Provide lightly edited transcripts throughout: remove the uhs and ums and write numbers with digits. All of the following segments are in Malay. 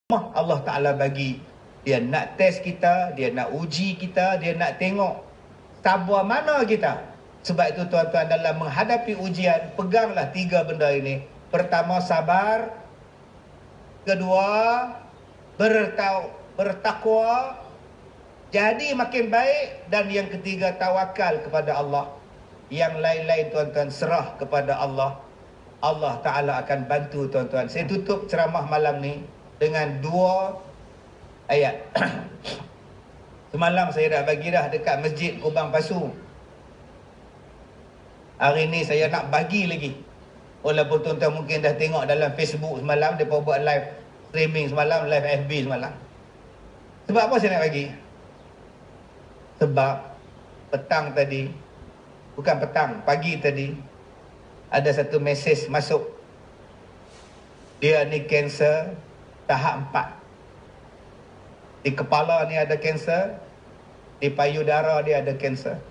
Allah Ta'ala bagi. Dia nak test kita, dia nak uji kita, dia nak tengok sabar mana kita. Sebab itu tuan-tuan, dalam menghadapi ujian, peganglah 3 benda ini. Pertama, sabar. Kedua, bertakwa, jadi makin baik. Dan yang ketiga, tawakal kepada Allah. Yang lain-lain tuan-tuan, serah kepada Allah. Allah Ta'ala akan bantu tuan-tuan. Saya tutup ceramah malam ni dengan 2 ayat. Semalam saya dah bagi dah dekat Masjid Kubang Pasu. Hari ni saya nak bagi lagi. Walaupun tuan-tuan mungkin dah tengok dalam Facebook semalam, mereka buat live streaming semalam, live FB semalam. Sebab apa saya nak bagi? Sebab petang tadi, bukan petang, pagi tadi, ada satu mesej masuk. Dia ni kanser tahap 4. Di kepala ni ada kanser, di payudara dia ada kanser.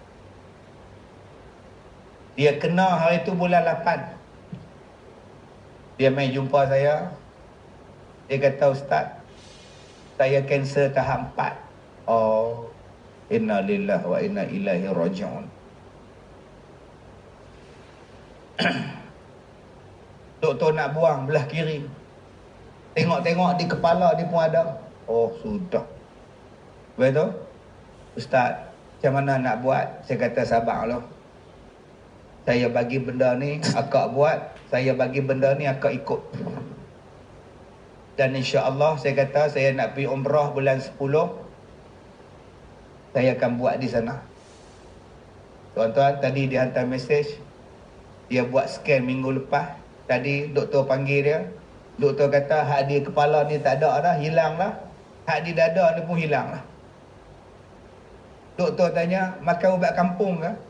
Dia kena hari tu bulan 8. Dia main jumpa saya. Dia kata, Ustaz, saya kanser tahap 4. Oh, inna lillahi wa inna ilaihi raji'un. Doktor nak buang belah kiri. Tengok-tengok di kepala dia pun ada. Oh, sudah. Betul? Ustaz, macam mana nak buat? Saya kata, sabarlah. Saya bagi benda ni, akak buat. Saya bagi benda ni, akak ikut. Dan insya-Allah, saya kata, saya nak pergi umrah bulan 10. Saya akan buat di sana. Tuan-tuan, tadi dia hantar mesej. Dia buat scan minggu lepas. Tadi doktor panggil dia. Doktor kata, hak di kepala ni tak ada dah, hilang lah. Hak di dada ni pun hilang lah. Doktor tanya, makan ubat kampung ke?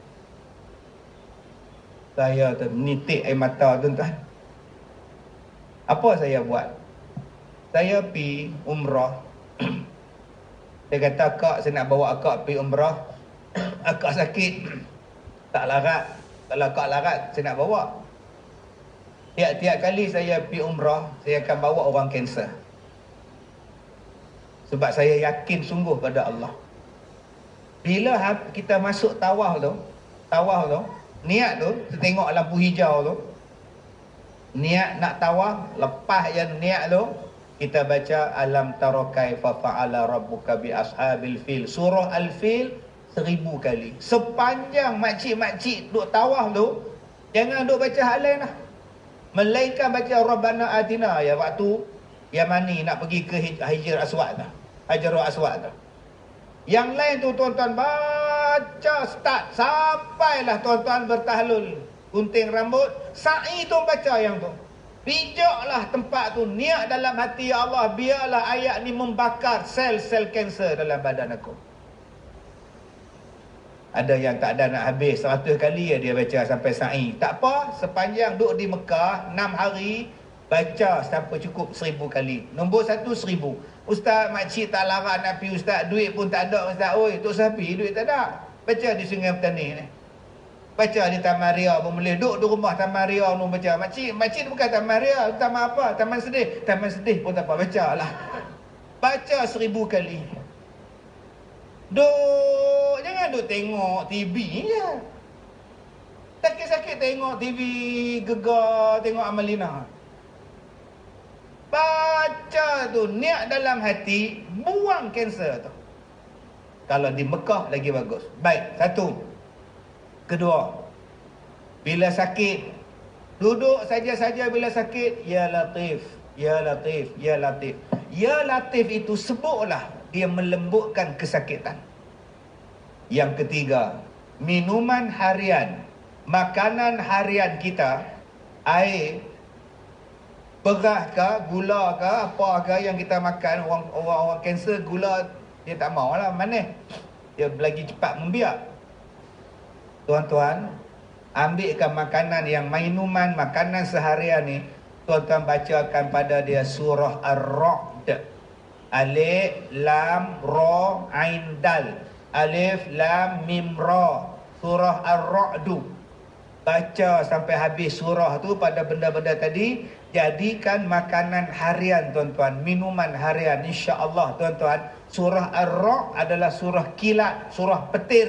Saya ternitik air mata, tuan-tuan. Apa saya buat? Saya pergi umrah. Dia kata, Kak, saya nak bawa akak pergi umrah. Akak sakit. Tak larat. Kalau akak larat, saya nak bawa. Tiap-tiap kali saya pergi umrah, saya akan bawa orang kanser. Sebab saya yakin sungguh pada Allah. Bila kita masuk tawaf tu, niat tu, kita tengok lampu hijau tu, niat nak tawaf, lepas yang niat tu, kita baca alam tara kaifa fa'ala rabbuka bi ashabil fil. Surah Al-Fil 1000 kali. Sepanjang makcik-makcik duk tawaf tu, jangan duk baca hal lain lah. Melainkan baca Rabbana Atina, ya, waktu Yamani nak pergi ke Hajar Aswad tu. Hajarul Aswad tu. Yang lain tu tuan-tuan baca start sampailah tuan-tuan bertahlul, gunting rambut, sa'i tu baca yang tu. Pijaklah tempat tu, niat dalam hati, ya Allah, biarlah ayat ni membakar sel-sel kanser dalam badan aku. Ada yang tak ada nak habis 100 kali ya dia baca sampai sa'i. Tak apa, sepanjang duduk di Mekah 6 hari, baca sampai cukup 1000 kali. Nombor 1, 1000. Ustaz, makcik tak larang nak pergi, Ustaz, duit pun tak ada, Ustaz. Oi, Tok Sapi, duit tak ada. Baca di Sungai Petani ni. Baca di Taman Ria pun boleh. Duduk di rumah Taman Ria pun baca. Makcik bukan Taman Ria, taman apa? Taman Sedih. Taman Sedih pun tak apa, baca lah. Baca 1000 kali. Jangan duk tengok TV je. Sakit-sakit tengok TV Gegar, tengok Amalina. Baca tu, niat dalam hati, buang kanser tu. Kalau di Mekah lagi bagus. Baik, 1. Kedua, bila sakit, duduk saja-saja bila sakit, Ya Latif, Ya Latif, Ya Latif. Ya Latif itu sebutlah, dia melembutkan kesakitan. Yang ketiga, minuman harian, makanan harian kita, air, beras ke, gula ke, apa ke yang kita makan. Orang kanser gula dia tak mau lah, manis, dia lagi cepat membiak. Tuan-tuan, ambilkan makanan yang minuman, makanan seharian ni, tuan-tuan bacakan pada dia surah Ar-Ra'd. Alif, Lam, Ra, Ain, Dal. Alif, Lam, Mim, Ra. Surah Ar-Ra'd. Baca sampai habis surah tu pada benda-benda tadi. Jadikan makanan harian tuan-tuan, minuman harian, insya-Allah tuan-tuan. Surah Ar-Ra'd adalah surah kilat, surah petir,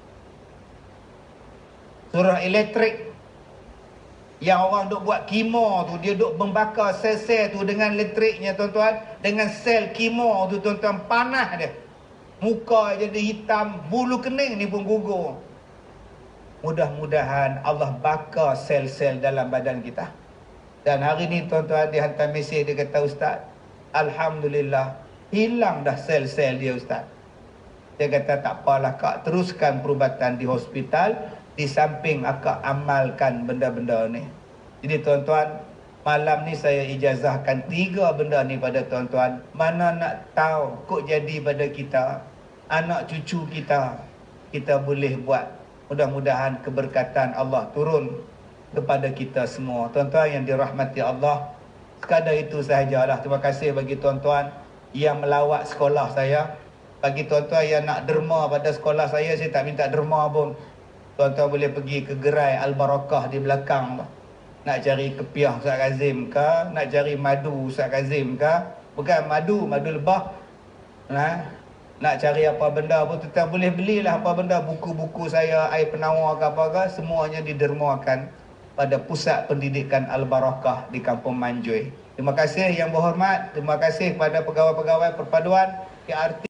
surah elektrik. Yang orang duk buat kimo tu, dia duk membakar sel-sel tu dengan elektriknya tuan-tuan, dengan sel kimo tu tuan-tuan, panas dia. Muka jadi hitam, bulu kening ni pun gugur. Mudah-mudahan Allah bakar sel-sel dalam badan kita. Dan hari ni tuan-tuan dia hantar mesej, dia kata, Ustaz, Alhamdulillah, hilang dah sel-sel dia Ustaz. Dia kata, tak apalah kak, teruskan perubatan di hospital, di samping akak amalkan benda-benda ni. Jadi tuan-tuan, malam ni saya ijazahkan 3 benda ni pada tuan-tuan. Mana nak tahu kok jadi pada kita, anak cucu kita, kita boleh buat. Mudah-mudahan keberkatan Allah turun kepada kita semua. Tuan-tuan yang dirahmati Allah, sekadar itu sahajalah. Terima kasih bagi tuan-tuan yang melawat sekolah saya. Bagi tuan-tuan yang nak derma pada sekolah saya tak minta derma pun. Tuan-tuan boleh pergi ke gerai Al-Barakah di belakang. Nak cari kepiah Ustaz Kazim ke, nak cari madu Ustaz Kazim ke, bukan madu lebah. Nak cari apa benda pun tuan-tuan boleh belilah apa benda, buku-buku saya, air penawar ke apa ke, semuanya didermakan pada pusat pendidikan Al-Barakah di Kampung Manjui. Terima kasih yang berhormat, terima kasih kepada pegawai-pegawai perpaduan KRT.